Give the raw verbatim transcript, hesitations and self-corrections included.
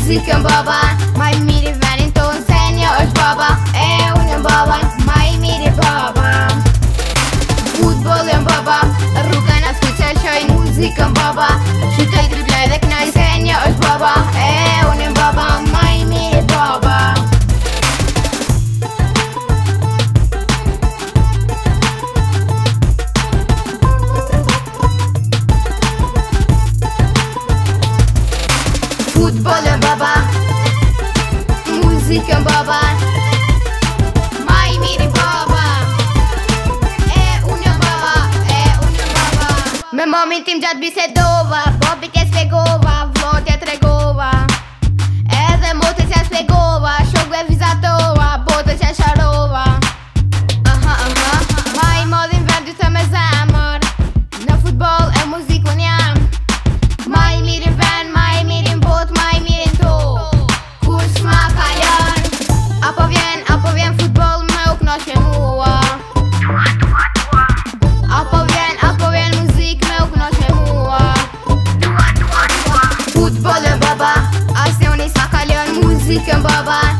muzikën baba. Ma i miri venin ton se një është baba. E unë jëm baba, ma i miri baba. Futbol jëm baba, rrugën as ku qelqojnë muzikën baba. Qytoj dribloj dhe knoj se një është baba. E unë jëm baba, ma i miri baba. Futbol jëm baba, muzikën baba. Ma i miri baba. E unë jëm baba, e unë jëm baba. Me momin tim gjatë bisedova, bobi t'ja spjegova, vllon t'ja tregova. Edhe motit t'ja spjegova, shokve vizatova, botët t'ja sharova. Aha, aha, ma i modhin vend dy të me zemër. Në futbol e muzikun jam. Ma i mirin vend, ma i mirin bot, ma i mirin to. Kur s'ma kalon, apo vjen, apo vjen futbol me u knoq me mua. Apo vjen, apo vjen muzik me u knoq me mua. Futbol e baba, as një unis ma kalon muzikën baba.